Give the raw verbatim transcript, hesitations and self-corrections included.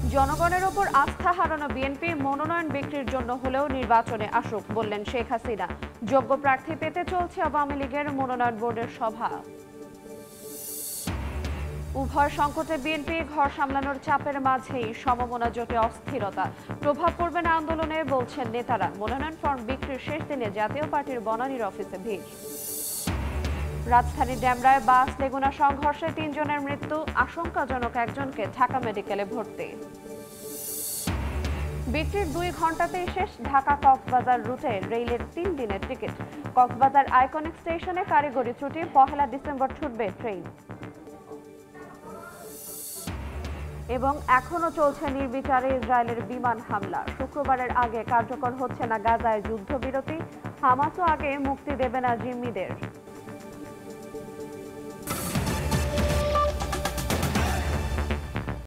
জনগণের ওপর আস্থা হারানো বিএনপি মনোনয়ন বিক্রির জন্য হলেও নির্বাচনে আসুক বললেন শেখ হাসিনা। যোগ্য প্রার্থী পেতে চলছে আওয়ামী লীগের মনোনয়ন বোর্ডের সভা। উভয় সংকটে বিএনপি ঘর সামলানোর চাপের মাঝেই সমমনা জোটে অস্থিরতা, প্রভাব পড়বে না আন্দোলনে বলছেন নেতারা। মনোনয়ন ফর্ম বিক্রির শেষ দিনে জাতীয় পার্টির বনানীর অফিসে ভিড়। রাজধানীর ডেমরায় বাস লেগুনা সংঘর্ষে তিনজনের মৃত্যু, আশঙ্কাজনক একজনকে ঢাকা মেডিকেলে ভর্তি। বিক্রির দুই ঘন্টাতেই শেষ ঢাকা কক্সবাজার রুটে রেলের তিন দিনের টিকিট। কক্সবাজার আইকনিক স্টেশনে কারিগরি ত্রুটি, পহেলা ডিসেম্বর ছুটবে ট্রেন। এবং এখনো চলছে নির্বিচারে ইসরায়েলের বিমান হামলা। শুক্রবারের আগে কার্যকর হচ্ছে না গাজায় যুদ্ধবিরতি, হামাসও আগে মুক্তি দেবে না জিম্মিদের।